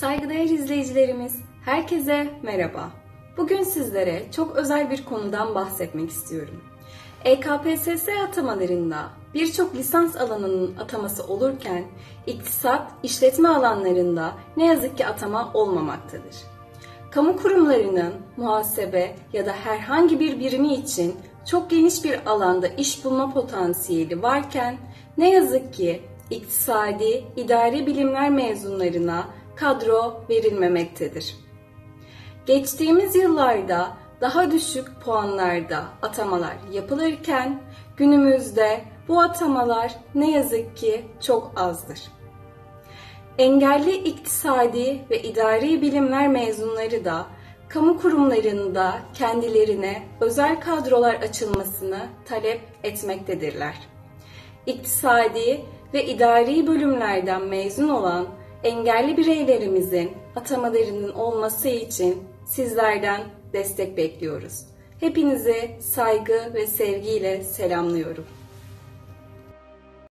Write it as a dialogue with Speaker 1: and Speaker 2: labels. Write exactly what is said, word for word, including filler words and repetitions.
Speaker 1: Saygıdeğer izleyicilerimiz, herkese merhaba. Bugün sizlere çok özel bir konudan bahsetmek istiyorum. E K P S S atamalarında birçok lisans alanının ataması olurken iktisat, işletme alanlarında ne yazık ki atama olmamaktadır. Kamu kurumlarının muhasebe ya da herhangi bir birimi için çok geniş bir alanda iş bulma potansiyeli varken ne yazık ki iktisadi, idari bilimler mezunlarına kadro verilmemektedir. Geçtiğimiz yıllarda daha düşük puanlarda atamalar yapılırken günümüzde bu atamalar ne yazık ki çok azdır. Engelli iktisadi ve idari bilimler mezunları da kamu kurumlarında kendilerine özel kadrolar açılmasını talep etmektedirler. İktisadi ve idari bölümlerden mezun olan engelli bireylerimizin atamalarının olması için sizlerden destek bekliyoruz. Hepinizi saygı ve sevgiyle selamlıyorum.